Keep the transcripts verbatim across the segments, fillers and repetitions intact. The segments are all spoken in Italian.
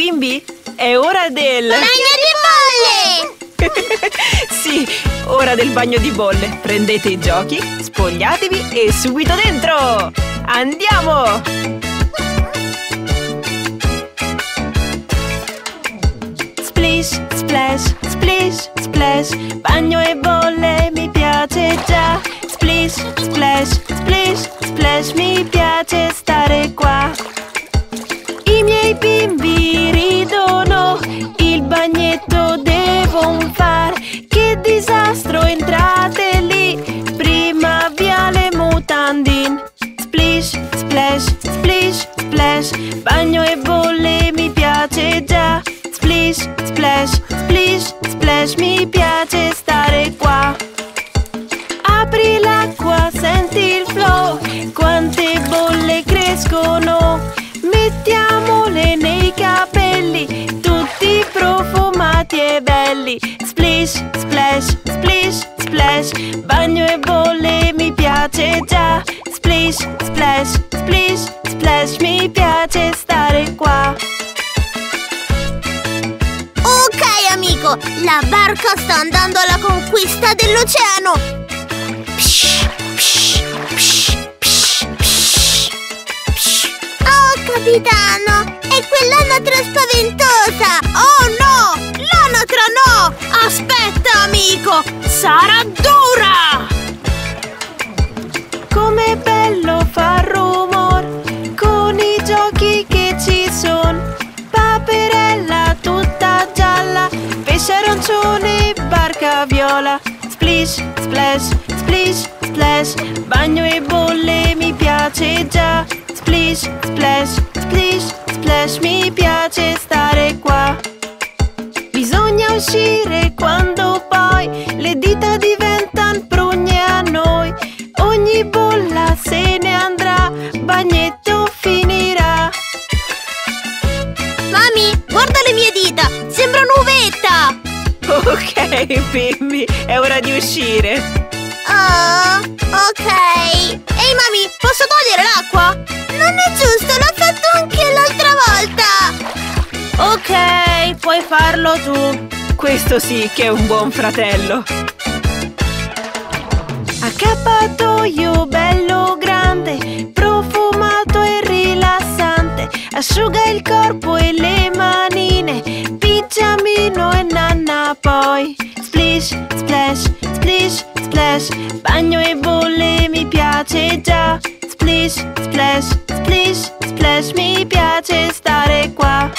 bimbi, è ora del... bagno di bolle! Sì, ora del bagno di bolle. Prendete i giochi, spogliatevi e subito dentro! Andiamo! Splish, splash, splish, splash. Bagno e bolle mi piace già. Splish, splash, splish, splash. Mi piace stare qua. I miei bimbi ridono, il bagnetto devon far. Che disastro, entrate lì, prima via le mutandin. Splish, splash, splish, splash. Bagno e bolle mi piace già. Splish, splash, splish, splash. Mi piace stare qua. Apri l'acqua, senti il flow, quante bolle crescono. Mettiamole nei capelli, tutti profumati e belli. Splish, splash, splish, splash. Bagno e bolle mi piace già. Splish, splash, splish, splash. Mi piace stare qua. Ok amico, la barca sta andando alla conquista dell'oceano. Psh, psh, psh, psh, psh, psh. Oh capitano, è quell'anatra spaventosa. Oh no, l'anatra no. Aspetta amico, sarà dura. Com'è bello far rumor con i giochi che ci son. Paperella tutta gialla, pesce arancione, barca viola. Splish, splash, splish, splash. Bagno e bolle mi piace già. Splish, splash, splish, splash. Mi piace stare qua. Bisogna uscire quando poi le dita diventano prugne a noi. Ogni bolla se ne andrà, bagnetto finirà. Mami, guarda le mie dita, sembra un'uvetta. Ok, bimbi, è ora di uscire. Oh, ok. Ehi mami, posso togliere l'acqua? Non è giusto, l'ho fatto anche l'altra volta. Ok, puoi farlo tu. Questo sì che è un buon fratello. Accappatoio bello grande, profumato e rilassante. Asciuga il corpo e le manine, pigiamino e nanna poi. Splish, splash, splish, splash. Bagno e bolle mi piace già. Splish, splash, splish, splash. Mi piace stare qua.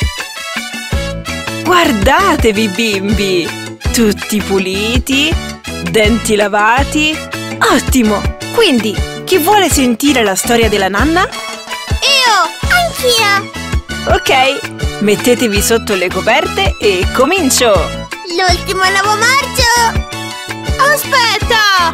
Guardatevi bimbi, tutti puliti, denti lavati. Ottimo! Quindi, chi vuole sentire la storia della nanna? Io, anch'io. Ok, mettetevi sotto le coperte e comincio! L'ultimo nuovo marcio. Aspetta.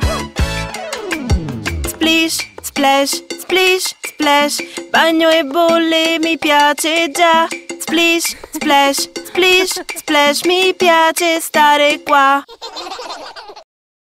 Splish, splash, splish, splash. Bagno e bolle mi piace già. Splish, splash, splish, splash. Mi piace stare qua.